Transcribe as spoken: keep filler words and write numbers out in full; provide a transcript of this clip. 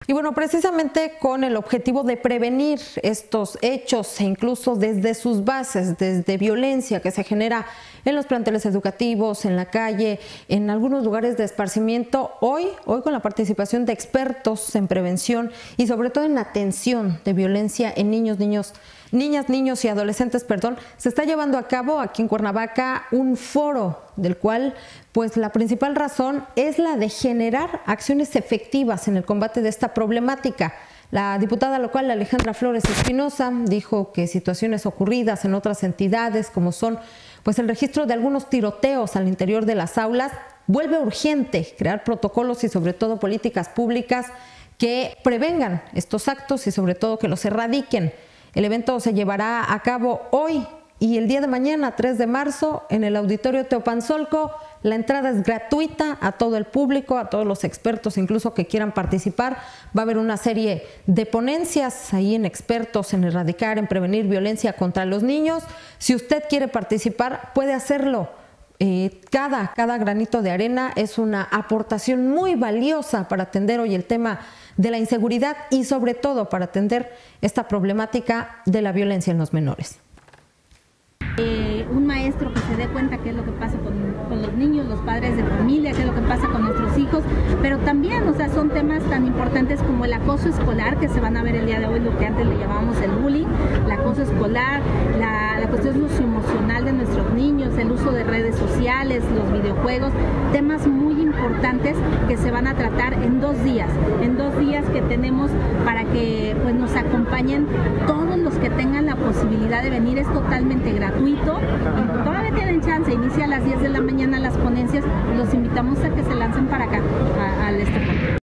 Y bueno, precisamente con el objetivo de prevenir estos hechos e incluso desde sus bases, desde violencia que se genera en los planteles educativos, en la calle, en algunos lugares de esparcimiento, hoy, hoy con la participación de expertos en prevención y sobre todo en atención de violencia en niños, niños, niñas, niños y adolescentes, perdón, se está llevando a cabo aquí en Cuernavaca un foro del cual pues la principal razón es la de generar acciones efectivas en el combate de esta problemática. La diputada local Alejandra Flores Espinosa dijo que situaciones ocurridas en otras entidades como son pues el registro de algunos tiroteos al interior de las aulas vuelve urgente crear protocolos y sobre todo políticas públicas que prevengan estos actos y sobre todo que los erradiquen. El evento se llevará a cabo hoy y el día de mañana, tres de marzo, en el Auditorio Teopanzolco. La entrada es gratuita a todo el público, a todos los expertos incluso que quieran participar. Va a haber una serie de ponencias ahí en expertos en erradicar, en prevenir violencia contra los niños. Si usted quiere participar, puede hacerlo. Eh, cada, cada granito de arena es una aportación muy valiosa para atender hoy el tema de la inseguridad y sobre todo para atender esta problemática de la violencia en los menores. Eh, un maestro que se dé cuenta qué es lo que pasa con, con los niños, los padres de familia, qué es lo que pasa con nuestros hijos, pero también, o sea, son temas tan importantes como el acoso escolar, que se van a ver el día de hoy, lo que antes le llamábamos el bullying, el acoso escolar, la, la cuestión socioemocional de nuestros niños, el uso de redes sociales, los videojuegos, temas muy importantes que se van a tratar en dos días, en dos días que tenemos para que pues nos acompañen todos los que tengan la posibilidad de venir. Es totalmente gratuito. Y todavía tienen chance, inicia a las diez de la mañana las ponencias, los invitamos a que se lancen para acá, a, al este